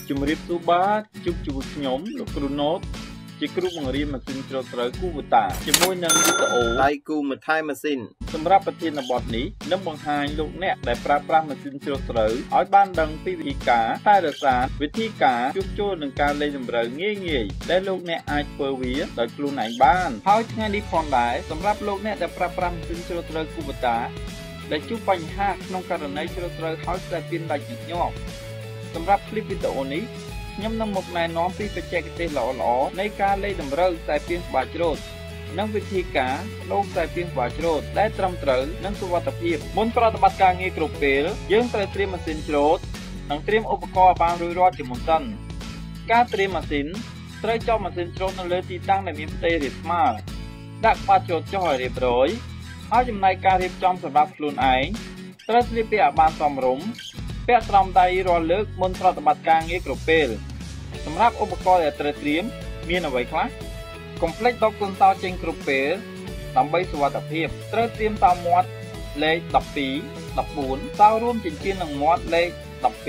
ជំរាបសួរបាទជួបជាមួយខ្ញុំលោកគ្រូណូតជាគ្រូបង្រៀនម៉ាស៊ីនច្រូតស្រូវគូវតាជាមួយនឹងវីដេអូដៃគូមួយថែម៉ាស៊ីនសម្រាប់ប្រធានបទនេះនឹងបង្ហាញលោកអ្នកដែលប្រើប្រាស់ម៉ាស៊ីនច្រូតស្រូវឲ្យបានដឹងពីវិធីការថែរក្សាវិធីការជួសជុលនឹងការលេងតម្រូវងាយៗដែលលោកអ្នកអាចធ្វើវាដោយខ្លួនឯងបានហើយថ្ងៃនេះផងដែរសម្រាប់លោកអ្នកដែលប្រើប្រាស់ម៉ាស៊ីនច្រូតស្រូវគូវតាដែលជួបបញ្ហាក្នុងករណីច្រូតស្រូវហើយតែពីនដាច់ញឹកញាប់សម្រាប់คลิปវីដេអូនេះខ្ញុំនឹងមកណែនាំពីបច្ចេកទេសល្អៗនៃការលេងតម្រូវខ្សែពានក្បាលច្រូតនិងវិធីការបដូរខ្សែពានក្បាលច្រូតដែលត្រឹមត្រូវនិងសុវត្ថិភាពមុនប្រតិបត្តិការងារគ្រប់ពេលយើងត្រូវត្រៀមម៉ាស៊ីនច្រូតនិងត្រៀមឧបករណ៍ឲ្យបានរួចរាល់ជាមុនសិនការត្រៀមម៉ាស៊ីនត្រូវចុះម៉ាស៊ីនច្រូតនៅលើទីតាំងដែលមានផ្ទៃរាបស្មើដាក់ក្បាលច្រូតចុះឲ្យរៀបរយហើយចំណែកការរៀបចំសម្រាប់ខ្លួនឯងត្រូវស្លៀកពាក់ឲ្យបានសមរម្យពាក់ត្រឹមដៃរាល់លើកមុនប្រតិបត្តិការងារគ្រប់ពេលសម្រាប់ឧបករណ៍ដែលត្រូវត្រៀមមានអ្វីខ្លះកុំភ្លេចដកគុណសោចេញគ្រប់ពេលដើម្បីសុវត្ថិភាពត្រូវត្រៀមសោមាត់លេខ12 14សោរួមចិញ្ចៀននឹងមាត់លេខ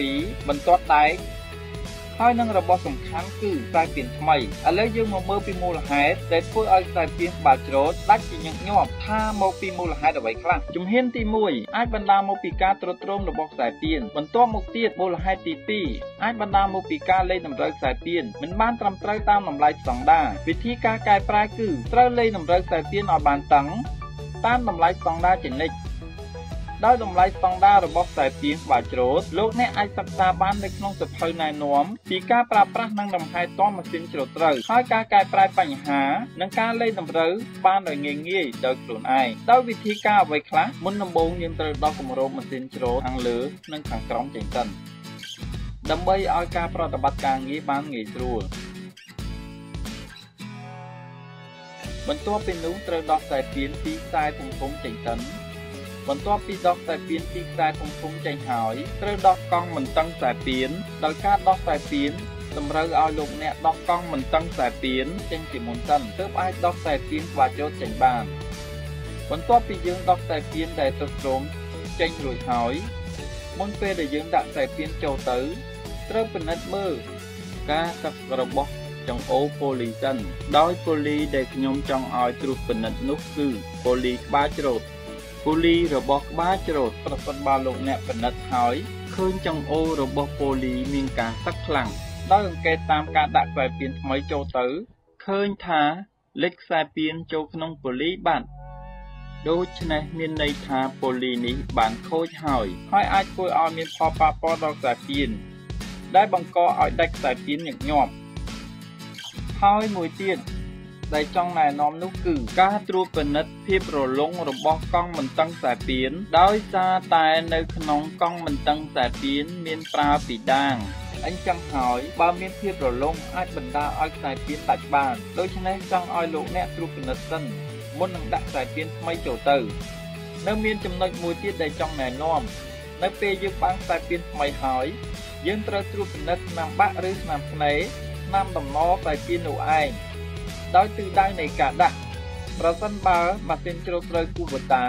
12បន្ទាត់ដែកហើយនឹងរបស់សំខាន់គឺខ្សែពានថ្មីឥឡូវយើងមកមើលពីមូលហេតុដែលធ្វើឲ្យខ្សែពានក្បាលច្រូតដាច់ជាញឹកញាប់ថាមកពីមូលហេតុអ្វីខ្លះជំហានទី1អាចបណ្ដាលមកពីការទ្រុឌទ្រោមរបស់ខ្សែពានបន្ទាប់មកទៀតមូលហេតុទី2អាចបណ្ដាលមកពីការលេងតម្រូវខ្សែពានមិនបានត្រឹមត្រូវតាមតម្លៃស្តង់ដារវិធីការកែប្រែគឺត្រូវលេងតម្រូវខ្សែពានឲ្យបានតឹងតាមតម្លៃស្តង់ដារជានិច្ចដោយតម្លៃស្តង់ដាររបស់ខ្សែពានក្បាលច្រូតលោកអ្នកអាចសិក្សាបាននៅក្នុងសៀវភៅណែនាំពីការប្រើប្រាស់និងលំហែទាន់ម៉ាស៊ីនច្រូតស្រូវហើយការកែប្រែបញ្ហានិងការលេងតម្រូវបានដោយងាយៗដោយខ្លួនឯងដោយវិធីការអ្វីខ្លះមុនដំបូងយើងត្រូវដោះគម្របម៉ាស៊ីនច្រូតខាងលើនិងខាងក្រោមចេញសិនដើម្បីឲ្យការប្រតិបត្តិការងារបានងាយស្រួលបន្ទាប់ពីនោះត្រូវដោះខ្សែពានពីខ្សែធំៗចេញសិនបន្ទាប់ពីដោះខ្សែពានពីខ្សែធំចេញហើយត្រូវដោះកង់មិនតឹងខ្សែពានដោយការដោះខ្សែពានតម្រូវឲ្យលោកអ្នកដោះកង់មិនតឹងខ្សែពានចេញជាមុនសិនទើបអាចដោះខ្សែពានក្បាលច្រូតចេញបានបន្ទាប់ពីយើងដោះខ្សែពានដែលទ្រុឌទ្រោមចេញរួចហើយមុនពេលដែលយើងដាក់ខ្សែពានចូលទៅត្រូវពិនិត្យមើលការសឹករបស់ចង្អូប៉ូលីសិនដោយប៉ូលីដែលខ្ញុំចង់ឲ្យត្រួតពិនិត្យនោះគឺប៉ូលីក្បាលច្រូតប៉ូលីរបស់ក្បាលច្រូតប្រសិនបើលោកអ្នកពិនិត្យហើយឃើញចង្អូរបស់ប៉ូលីមានការសឹកខ្លាំងដោយអង្កេតតាមការដាក់ខ្សែពានថ្មីចូលទៅឃើញថាលេចខ្សែពានចូលក្នុងប៉ូលីបាត់ដូច្នេះមានន័យថាប៉ូលីនេះបានខូចហើយអាចធ្វើឲ្យមានផលប៉ះពាល់ដល់ខ្សែពានដែលបង្កឲ្យដាច់ខ្សែពានញឹកញាប់ហើយមួយទៀតដែលចង់ណែនាំនោះគឺការត្រួតពិនិត្យភាពរលុងរបស់កង់មិនតឹងខ្សែពានដោយសារតែនៅក្នុងកង់មិនតឹងខ្សែពានមានប្រើពីដាងអញ្ចឹងហើយបើមានភាពរលុងអាចបណ្ដាលឲ្យខ្សែពានដាច់បានដូច្នេះចង់ឲ្យលោកអ្នកត្រួតពិនិត្យសិនមុននឹងដាក់ខ្សែពានថ្មីចូលទៅនៅមានចំណុចមួយទៀតដែលចង់ណែនាំនៅពេលយើងបាំងខ្សែពានថ្មីហើយយើងត្រូវត្រួតពិនិត្យស្នាមបាក់ឬស្នាមស្នេហ៍ស្នាមដំណខ្សែពាននោះឯងដោយទិសដៅនៃការដាក់ប្រសិនបើម៉ាស៊ីនច្រូតស្រូវគូវតា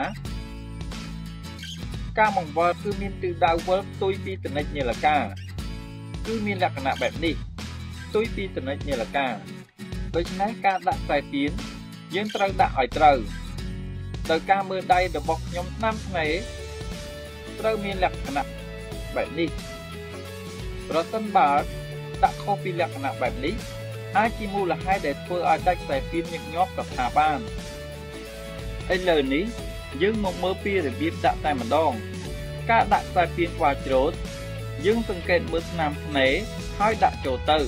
ការបង្វិលគឺមានទិសដៅវិលផ្ទុយពីទនិចនាឡិកាគឺមានលក្ខណៈបែបនេះផ្ទុយពីទនិចនាឡិកាដូច្នេះការដាក់ខ្សែពានយើងត្រូវដាក់ឲ្យត្រូវដោយការមើលដៃរបស់ខ្ញុំស្នាមស្នេហ៍ត្រូវមានលក្ខណៈបែបនេះប្រសិនបើដាក់ខុសពីលក្ខណៈបែបនេះអាចជាមូលហេតុដែលធ្វើឲ្យដាច់ខ្សែពានញឹកញាប់ក៏ថាបានឥឡូវនេះយើងមកមើលពីរបៀបដាក់តែម្ដងការដាក់ខ្សែពានក្បាលច្រូតយើងសង្កេតមើលស្នាមស្នេហ៍ហើយដាក់ចូលទៅ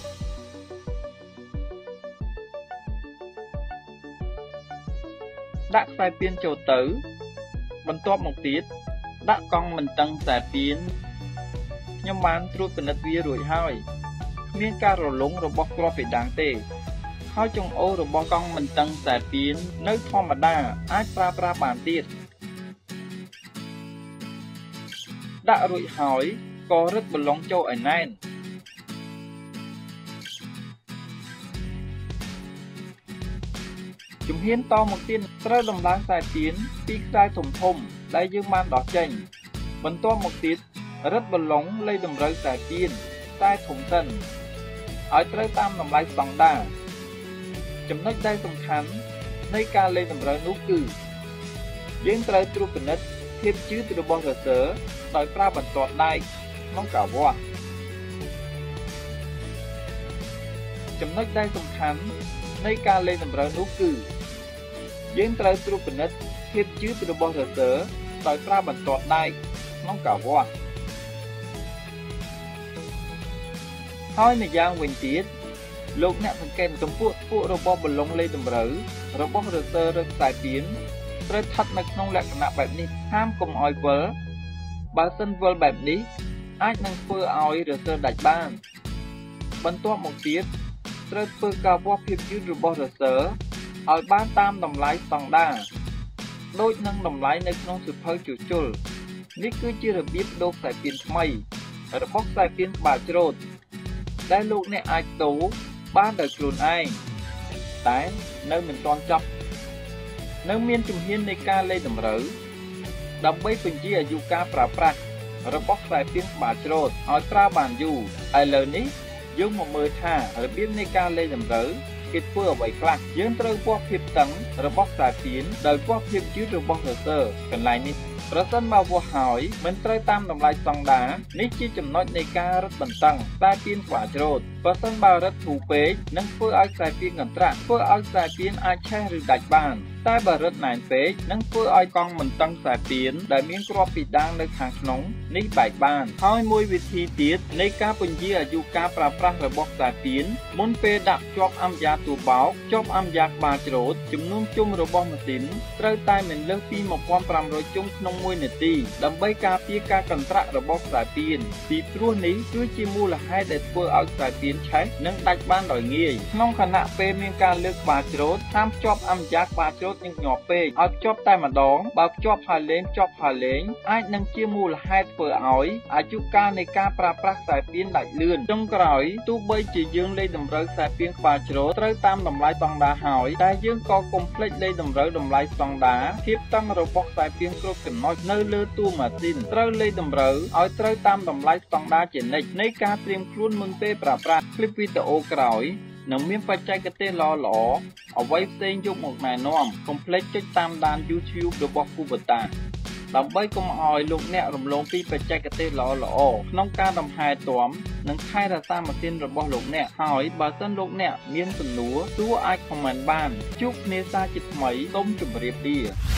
ដាក់ខ្សែពានចូលទៅបន្ទាប់មកទៀតដាក់កង់មិនតឹងខ្សែពានខ្ញុំបានត្រួតពិនិត្យវារួចហើយមានការរលុងរបស់គ្រាប់ពេដាំងទេហើយចង្អូរបស់កង់មិនតឹងខ្សែពាននៅធម្មតាអាចប្រើប្រាស់បានទៀតដាក់រួចហើយក៏រឹតបឡុងចូលឲ្យណែនជំហានតមកទៀតត្រូវដំឡើងខ្សែពានពីខ្សែធំដែលយើងបានដោះចេញបន្ទាប់មកទៀតរឹតបឡុងលៃតម្រូវខ្សែពានតែធំសិនឲ្យត្រូវតាមតម្លៃស្តង់ដារចំណុចដែលសំខាន់នៃការលេងតម្រូវនោះគឺយើងត្រូវត្រួតពិនិត្យភាពជឿនរបស់រសើរដោយប្រើបន្ទាត់ដែកក្នុងការវាស់ចំណុចដែលសំខាន់នៃការលេងតម្រូវនោះគឺយើងត្រូវត្រួតពិនិត្យភាពជឿនរបស់រសើរដោយប្រើបន្ទាត់ដែកក្នុងការវាស់ហើយម្យ៉ាងវិញទៀតលោកអ្នកសង្កេតចំពោះពួករបស់បលុងលេងតម្រូវរបស់រសើររឹកខ្សែទៀនត្រូវស្ថិតនៅក្នុងលក្ខណៈបែបនេះហាមកុំឲ្យវិលបើសិនវិលបែបនេះអាចនឹងធ្វើឲ្យរសើរដាច់បានបន្ទាប់មកទៀតត្រូវធ្វើការវាស់ភាពយឺតរបស់រសើរឲ្យបានតាមតម្លៃស្តង់ដារដូចនឹងតម្លៃនៅក្នុងសៀវភៅជួសជុលនេះគឺជារបៀបដូរខ្សែទៀនថ្មីរបស់ខ្សែទៀនក្បាលច្រូតដែលលោកអ្នកអាចដូរបានដោយខ្លួនឯងតែនៅមិនទាន់ចប់នៅមានជំហាននៃការលេងតម្រូវដើម្បីបញ្ជាអាយុកាលប្រើប្រាស់របស់ខ្សែទៀនក្បាលច្រូតឲ្យប្រើបានយូរឥឡូវនេះយើងមកមើលថារបៀបនៃការលេងតម្រូវគេធ្វើអ្វីខ្លះយើងត្រូវវាស់ភាពតឹងរបស់ខ្សែទៀនដោយវាស់ភាពយឺតរបស់រសើរកន្លែងនេះប្រសិនបើវាស់ហើយមិនត្រូវតាមតម្លៃស្តង់ដារនេះជាចំណុចនៃការរឹតបន្តឹងខ្សែទៀនក្បាលច្រូតប្រសិនបើរឹតធូរពេកនឹងធ្វើឲ្យខ្សែទៀនកន្ត្រាក់ធ្វើឲ្យខ្សែទៀនអាចឆេះឬដាច់បានតែបើរឹតណែនពេកនឹងធ្វើឲ្យកង់មិនតឹងខ្សែទៀនដែលមានគ្រាប់ពីដាងនៅខាងក្នុងនេះបែកបានហើយមួយវិធីទៀតនៃការពន្យាអាយុការប្រើប្រាស់របស់ខ្សែទៀនមុនពេលដាក់ភ្ជាប់អាំយ៉ាទូបោកភ្ជាប់អាំយ៉ាក្បាលច្រូតចំនួនជុំរបស់ម៉ាស៊ីនត្រូវតែមិនលើសពី 1500 ជុំក្នុង1នាទីដើម្បីការពារការកន្ត្រាក់របស់ខ្សែទៀនពីព្រោះនេះគឺជាមូលហេតុដែលធ្វើឲ្យខ្សែទៀនឆេះនិងដាច់បានដោយងាយក្នុងខណៈពេលមានការលើកក្បាលច្រូតហាមភ្ជាប់អាំយ៉ាក្បាលច្រូតញឹកញាប់ពេកឲ្យភ្ជាប់តែម្ដងបើភ្ជាប់ហើយលេងភ្ជាប់ហើយលេងអាចនឹងជាមូលហេតុធ្វើឲ្យអាយុកាលនៃការប្រើប្រាស់ខ្សែទៀនដាច់លឿនចុងក្រោយទោះបីជាយើងលេងតម្រូវខ្សែទៀនក្បាលច្រូតត្រូវតាមតម្លៃស្តង់ដារហើយតែយើងក៏កុំភ្លេចលេងតម្រូវតម្លៃស្តង់ដារភាពតឹងរបស់ខ្សែទៀនគ្រប់ចំណុចនៅលើតួម៉ាស៊ីនត្រូវលេងតម្រូវឲ្យត្រូវតាមតម្លៃស្តង់ដារជានិច្ចនៃការត្រៀមខ្លួនមុនពេលប្រើប្រាស់คลิปវីដេអូក្រោយនឹងមានបច្ចេកទេសល្អៗអ្វីផ្សេងយកមកណែនាំកុំភ្លេចចុចតាមដាន YouTube របស់គូបតា ដើម្បីកុំឲ្យលោកអ្នករំលងពីបច្ចេកទេសល្អៗក្នុងការដង្ហែទាំនិងថែរក្សាម៉ាស៊ីនរបស់លោកអ្នកហើយបើសិនលោកអ្នកមានសំណួរសួរអាចខមមិនបានជួបគ្នាសារជាថ្មីសូមជម្រាបលា